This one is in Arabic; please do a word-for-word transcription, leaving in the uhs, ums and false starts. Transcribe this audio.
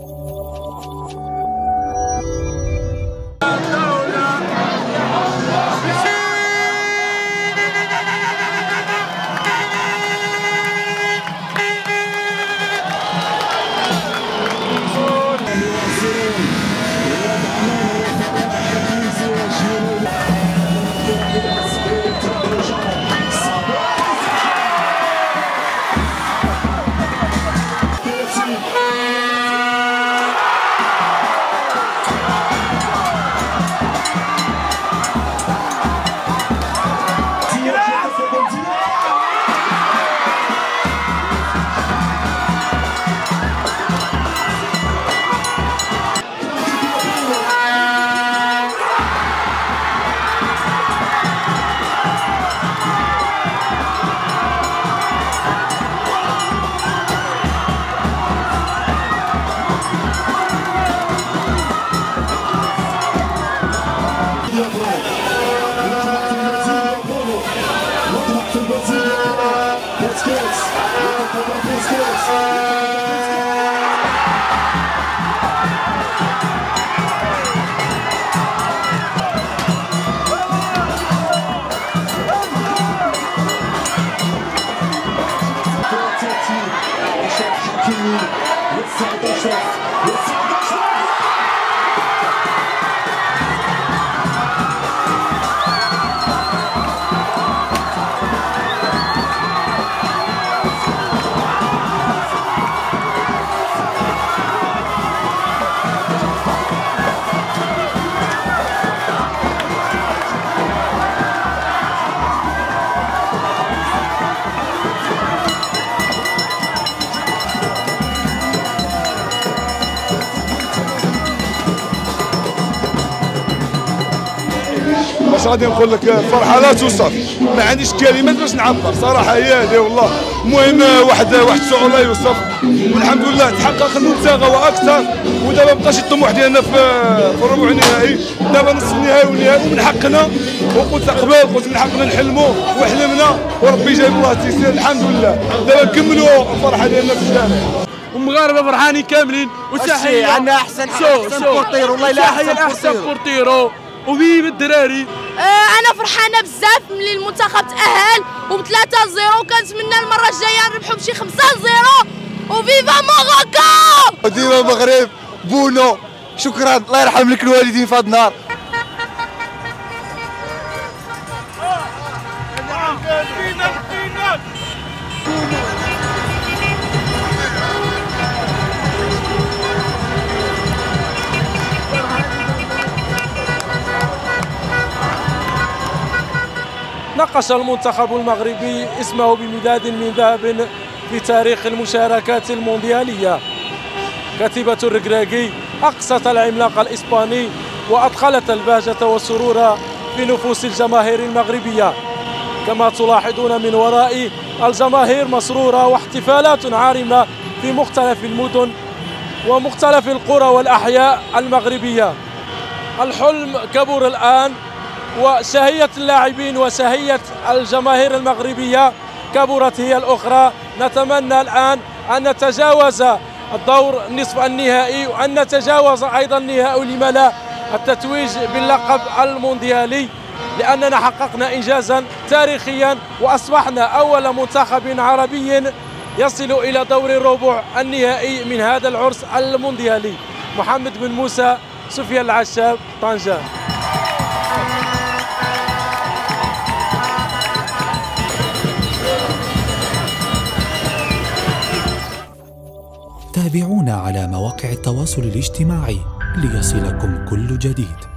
باش غادي نقول لك الفرحه لا توصف، ما عنديش كلمات باش نعبر صراحه. هي هذه والله. المهم واحد واحد الشعور لا يوصف، والحمد لله تحقق المبتغى واكثر. ودابا بقاش الطموح ديالنا في في الربع النهائي، دابا نصف النهائي والنهائي ومن حقنا. وقلت قبل قلت من حقنا نحلموا وحلمنا، وربي جايب الله التيسير الحمد لله. دابا نكملوا الفرحه ديالنا في الشارع. والمغاربه فرحانين كاملين. وتحيه عندنا احسن احسن بورتيرو، والله الا احسن احسن بورتيرو وفيف الدراري. آه انا فرحانه بزاف ملي المنتخب تاهل وب ثلاثة صفر، وكنتمنى المره الجايه نربحوا بشي خمسة صفر. وفيفا موروكو، ديما المغرب. بونو شكرا، الله يرحم لك الوالدين في هذا النهار. نقش المنتخب المغربي اسمه بمداد من ذهب في تاريخ المشاركات المونديالية. كتيبة الركراكي أقصت العملاق الإسباني وأدخلت البهجة والسرور في نفوس الجماهير المغربية. كما تلاحظون من ورائي الجماهير مسرورة واحتفالات عارمة في مختلف المدن ومختلف القرى والأحياء المغربية. الحلم كبر الآن، وشهية اللاعبين وشهية الجماهير المغربية كبرت هي الأخرى. نتمنى الآن أن نتجاوز الدور نصف النهائي، وأن نتجاوز أيضا النهائي لما لا التتويج باللقب المونديالي، لأننا حققنا إنجازا تاريخيا وأصبحنا أول منتخب عربي يصل إلى دور الربع النهائي من هذا العرس المونديالي. محمد بن موسى، سفيان العشاب، طنجة. تابعونا على مواقع التواصل الاجتماعي ليصلكم كل جديد.